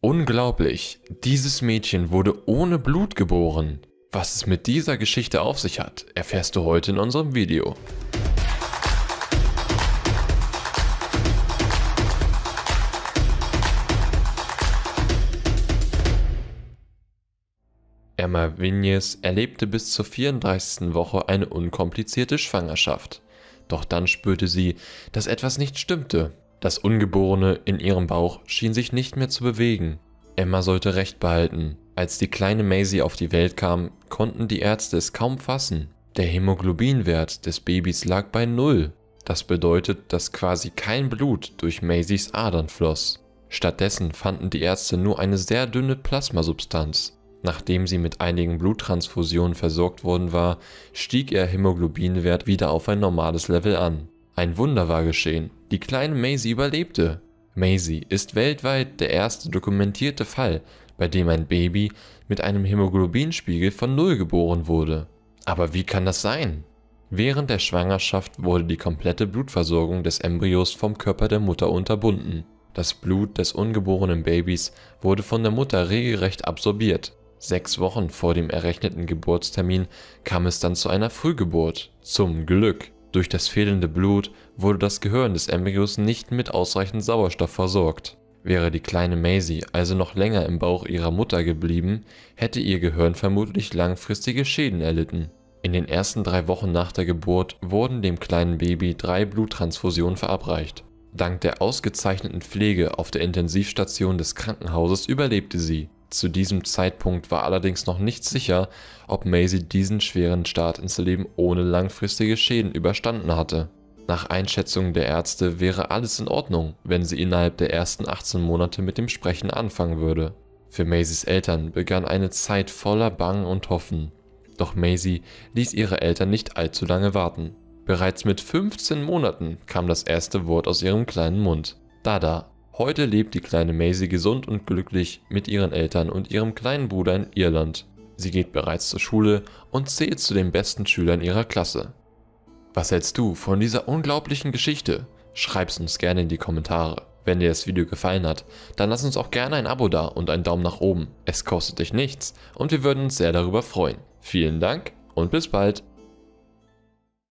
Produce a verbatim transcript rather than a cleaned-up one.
Unglaublich, dieses Mädchen wurde ohne Blut geboren. Was es mit dieser Geschichte auf sich hat, erfährst du heute in unserem Video. Emma Viñez erlebte bis zur vierunddreißigsten Woche eine unkomplizierte Schwangerschaft. Doch dann spürte sie, dass etwas nicht stimmte. Das Ungeborene in ihrem Bauch schien sich nicht mehr zu bewegen. Emma sollte Recht behalten. Als die kleine Maisie auf die Welt kam, konnten die Ärzte es kaum fassen. Der Hämoglobinwert des Babys lag bei null. Das bedeutet, dass quasi kein Blut durch Maisies Adern floss. Stattdessen fanden die Ärzte nur eine sehr dünne Plasmasubstanz. Nachdem sie mit einigen Bluttransfusionen versorgt worden war, stieg ihr Hämoglobinwert wieder auf ein normales Level an. Ein Wunder war geschehen. Die kleine Maisie überlebte. Maisie ist weltweit der erste dokumentierte Fall, bei dem ein Baby mit einem Hämoglobinspiegel von null geboren wurde. Aber wie kann das sein? Während der Schwangerschaft wurde die komplette Blutversorgung des Embryos vom Körper der Mutter unterbunden. Das Blut des ungeborenen Babys wurde von der Mutter regelrecht absorbiert. Sechs Wochen vor dem errechneten Geburtstermin kam es dann zu einer Frühgeburt. Zum Glück! Durch das fehlende Blut wurde das Gehirn des Embryos nicht mit ausreichend Sauerstoff versorgt. Wäre die kleine Maisie also noch länger im Bauch ihrer Mutter geblieben, hätte ihr Gehirn vermutlich langfristige Schäden erlitten. In den ersten drei Wochen nach der Geburt wurden dem kleinen Baby drei Bluttransfusionen verabreicht. Dank der ausgezeichneten Pflege auf der Intensivstation des Krankenhauses überlebte sie. Zu diesem Zeitpunkt war allerdings noch nicht sicher, ob Maisie diesen schweren Start ins Leben ohne langfristige Schäden überstanden hatte. Nach Einschätzung der Ärzte wäre alles in Ordnung, wenn sie innerhalb der ersten achtzehn Monate mit dem Sprechen anfangen würde. Für Maisies Eltern begann eine Zeit voller Bangen und Hoffen. Doch Maisie ließ ihre Eltern nicht allzu lange warten. Bereits mit fünfzehn Monaten kam das erste Wort aus ihrem kleinen Mund: Dada. Heute lebt die kleine Maisie gesund und glücklich mit ihren Eltern und ihrem kleinen Bruder in Irland. Sie geht bereits zur Schule und zählt zu den besten Schülern ihrer Klasse. Was hältst du von dieser unglaublichen Geschichte? Schreib's uns gerne in die Kommentare. Wenn dir das Video gefallen hat, dann lass uns auch gerne ein Abo da und einen Daumen nach oben. Es kostet dich nichts und wir würden uns sehr darüber freuen. Vielen Dank und bis bald!